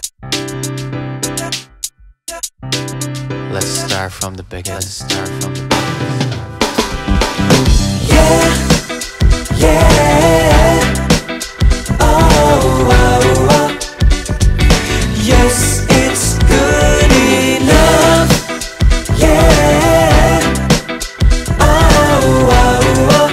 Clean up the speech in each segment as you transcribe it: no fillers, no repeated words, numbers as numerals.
Let's start from the beginning. Yeah, yeah. Oh, oh, oh. Yes, it's good enough. Yeah. Oh, oh, oh.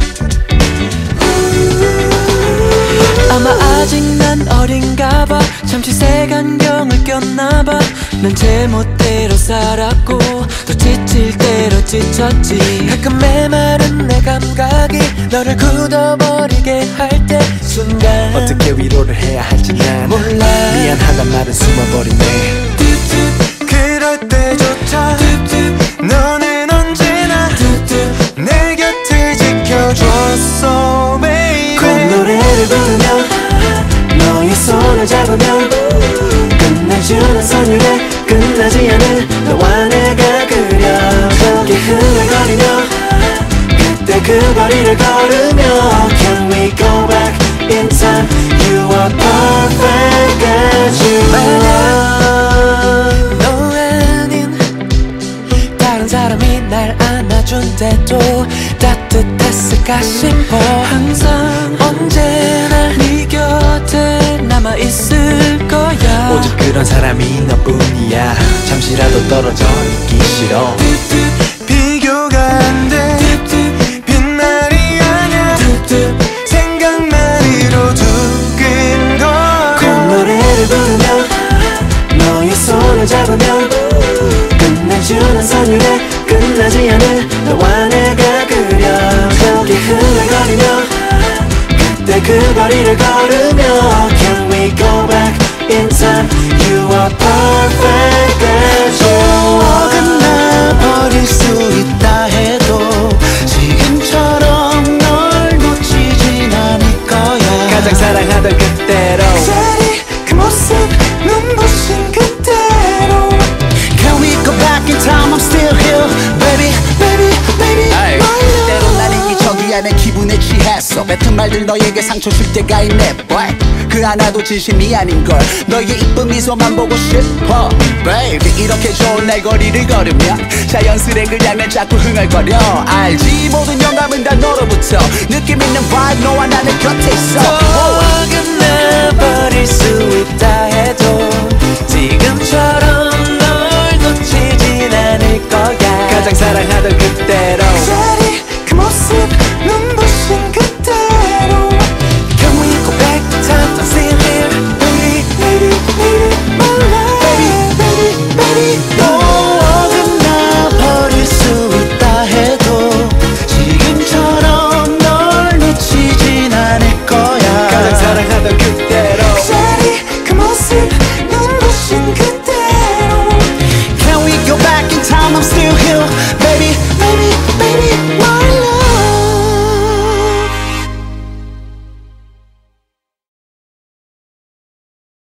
아마 아직 난 어린가 봐. 잠시 색안경을 꼈나 봐. 난 제멋대로 살았고 또 지칠 대로 지쳤지. 가끔 메마른 내 감각이 너를 굳어버리게 할 때 순간 어떻게 위로를 해야 할지 난 몰라. 미안하단 말은 숨어버리네. 그럴 때조차 너는 언제나 내 곁을 지켜줬어 baby. 꼭 노래를 부르며 너의 손을 잡으며 끝내주는 선율에 끝나지 않을 너와 내가 그려져. 함께 흥얼거리며 그때 그 거리를 걸으며 Can we go back in time? You are perfect as you are. 너 아닌 다른 사람이 날 안아준대도 따뜻했을까 싶어. 항상 언제나 네 곁에 남아있을 거야. 오직 그런 사람이 너뿐이야. 잠시라도 떨어져 있기 싫어. 비교가 안 돼. 빈말이 아냐. 생각만으로 두근거려. 꼭 노래를 부르며 너의 손을 잡으며 끝내주는 선율에 끝나지 않을 너와 내가 그려져. 함께 흥얼거리며 그때 그 거리를 걸으며 Can we go back in time? You are perfect as you are. 어긋나버릴 수 있다 해도 지금처럼 널 놓치진 않을 거야. 가장 사랑하던 그때로 그 자리 그 모습 눈부신 그때로. Can we go back in time? I'm still here, baby, baby, baby. 아이. 때론 나는 이기적이야. 내 기분에 취했어. 뱉은 말들 너에게 상처 줄 때가 있네 boy. 그 하나도 진심이 아닌걸. 너의 이쁜 미소만 보고 싶어 baby. 이렇게 좋은 날 거리를 걸으면 자연스레 그냥 난 자꾸 흥얼거려. 알지 모든 영감은 다 너로부터. 느낌 있는 vibe 너와 나는 곁에 있어. 어긋나버릴 수 있다 해도 지금처럼 널 놓치진 않을 거야. 가장 사랑하던